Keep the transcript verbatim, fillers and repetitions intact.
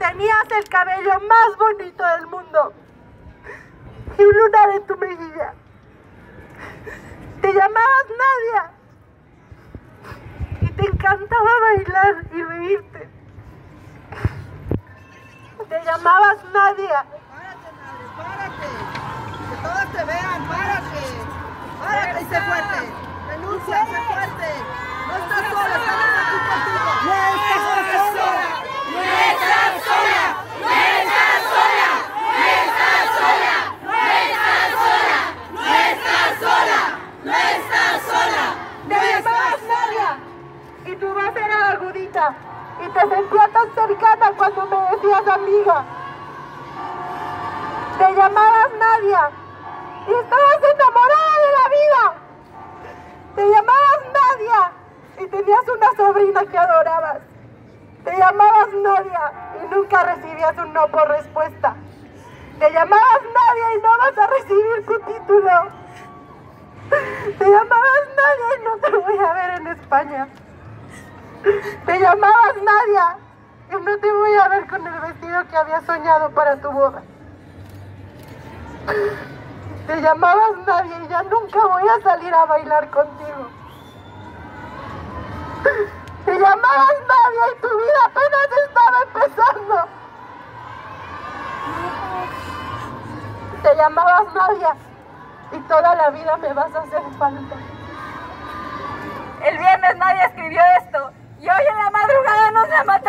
tenías el cabello más bonito del mundo y un lunar en tu mejilla. Te llamabas Nadia y te encantaba bailar y reírte. Te llamabas Nadia. Párate, madre, párate. Que todos te vean, párate. Párate y sé fuerte. Renuncia, sé fuerte. No estás sola, estamos aquí contigo. No estás sola. No estás sola. No estás sola. No estás sola. No estás sola. No estás sola. No estás sola. Te llamabas Nadia y tu voz era agudita y te sentía tan cercana cuando me decías amiga. Te llamabas Nadia y estabas enamorada de la vida. Te llamabas Nadia y tenías una sobrina que adorabas. Te llamabas Nadia y nunca recibías un no por respuesta. Te llamabas Nadia y no vas a recibir tu título. Te llamabas Nadia y no te voy a ver en España. Te llamabas Nadia y no te voy a ver con el vestido que había soñado para tu boda. Te llamabas Nadia y ya nunca voy a salir a bailar contigo. Te llamabas Nadia y tu vida apenas estaba empezando. Te llamabas Nadia y toda la vida me vas a hacer falta. El viernes nadie escribió esto y hoy en la madrugada nos la mataron.